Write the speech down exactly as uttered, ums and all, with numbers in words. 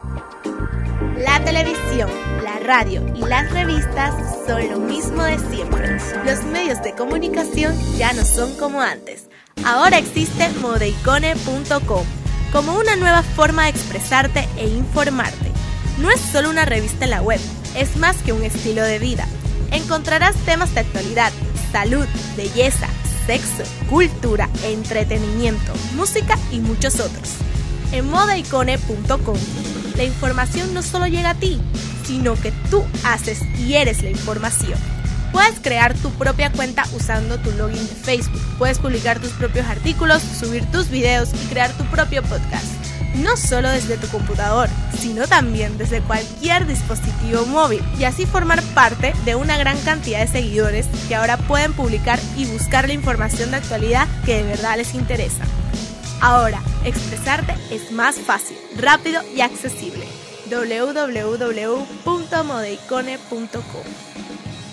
La televisión, la radio y las revistas son lo mismo de siempre. Los medios de comunicación ya no son como antes. Ahora existe modeicone punto com como una nueva forma de expresarte e informarte. No es solo una revista en la web, es más que un estilo de vida. Encontrarás temas de actualidad, salud, belleza, sexo, cultura, entretenimiento, música y muchos otros. En modeicone punto com la información no solo llega a ti, sino que tú haces y eres la información. Puedes crear tu propia cuenta usando tu login de Facebook. Puedes publicar tus propios artículos, subir tus videos y crear tu propio podcast. No solo desde tu computador, sino también desde cualquier dispositivo móvil. Y así formar parte de una gran cantidad de seguidores que ahora pueden publicar y buscar la información de actualidad que de verdad les interesa. Ahora, expresarte es más fácil, rápido y accesible. doble u doble u doble u punto modeicone punto com